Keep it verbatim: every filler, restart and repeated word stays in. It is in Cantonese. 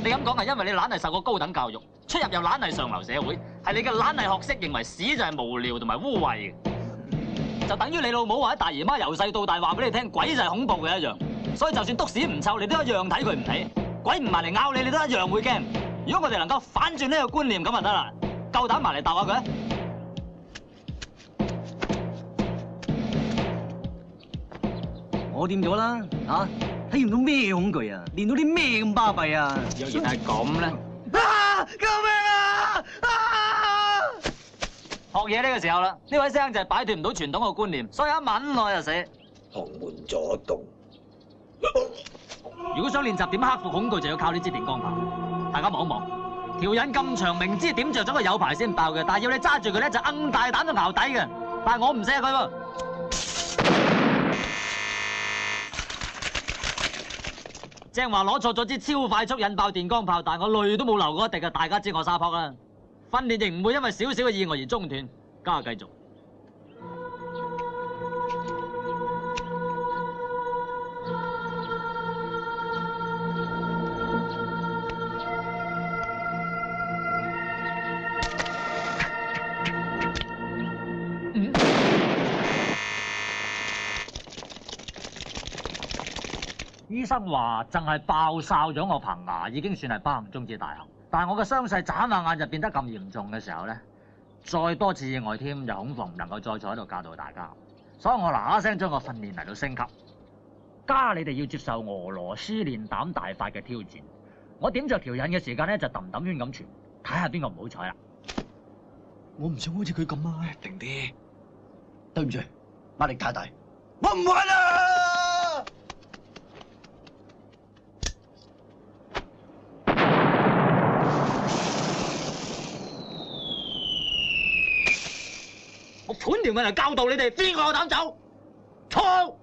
你咁講係因為你懶係受過高等教育，出入又懶係上流社會，係你嘅懶係學識認為屎就係無聊同埋污穢嘅，就等於你老母或者大姨媽由細到大話俾你聽鬼就係恐怖嘅一樣。所以就算篤屎唔臭，你都一樣睇佢唔起；鬼唔埋嚟咬你，你都一樣會驚。如果我哋能夠反轉呢個觀念咁就得啦，夠膽埋嚟鬥下佢。 我掂咗啦，嚇體驗到咩恐懼啊？練到啲咩咁巴閉啊？ 若然係咁咧， 啊！救命啊！啊！ 學嘢呢個時候啦，呢位師兄就係擺脫唔到傳統嘅觀念，所以一吻我就死。 旁門左動。 如果想練習點克服恐懼，就要靠呢支電光炮。大家望一望，條引咁長，明知點着咗佢有排先爆嘅，但係要你揸住佢咧就硬大膽到淆底嘅。但係我唔錫佢喎。正話攞錯咗支超快速引爆電光炮，但係我淚都冇流過一滴嘅，大家知我沙撲啦。訓練亦唔會因為少少嘅意外而中斷，加繼續。嗯。醫生話淨係爆哨咗我棚牙已經算係不幸中之大幸，但係我嘅傷勢眨下眼就變得咁嚴重嘅時候咧，再多次意外添，就恐防唔能夠再坐喺度教導大家，所以我嗱嗱聲將個訓練嚟到升級，加你哋要接受俄羅斯練膽大法嘅挑戰。我點着條引嘅時間咧就揼揼圈咁傳，睇下邊個唔好彩啦。 我唔想好似佢咁啊！ 定啲， 對唔住，壓力太大，我唔玩啦！ 我盤條命嚟教導你哋，邊個有膽走？錯！